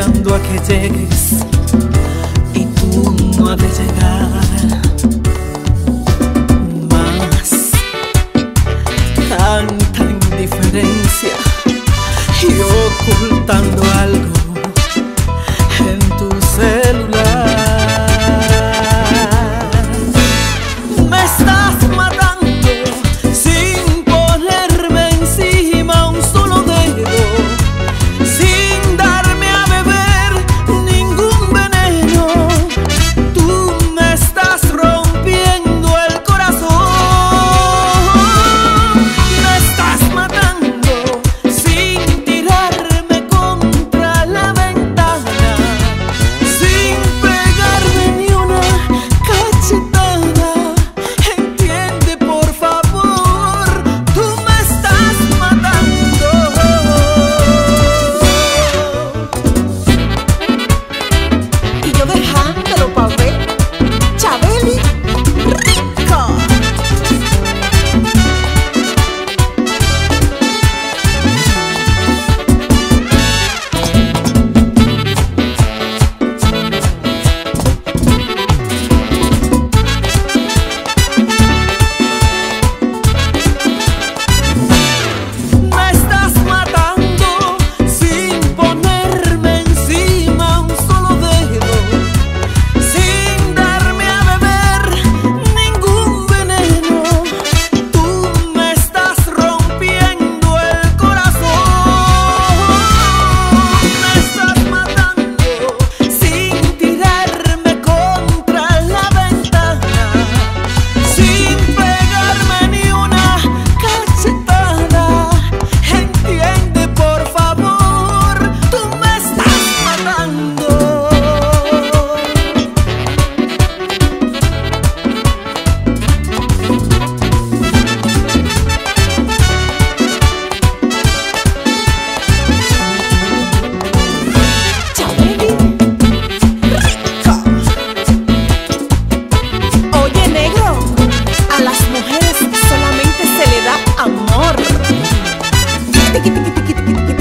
esperando a que llegues y tú no has de llegar. Más tanta indiferencia y ocultando algo en tu celular. Me estás matando sin ponerme encima un solo dedo, sin darme a beber ningún veneno. Tú me estás rompiendo el corazón. Me estás matando sin tirarme contra la ventana, sin pegarme ni una cachetada. Entiende, por favor, tú me estás matando. Y yo dejándolo pa' ver, Chabeli rico. Me estás matando sin ponerme encima un solo dedo, sin darme a beber ningún veneno. Tú me estás rompiendo el corazón. Me estás matando sin tirarme contra la ventana, sin pegarme ni una cachetada. Entiende, por favor, tú me estás matando. Chabeli rico. Oye, negro, a las mujeres solamente se le da amor. Tiqui, tiqui, tiqui, tiqui, tiqui.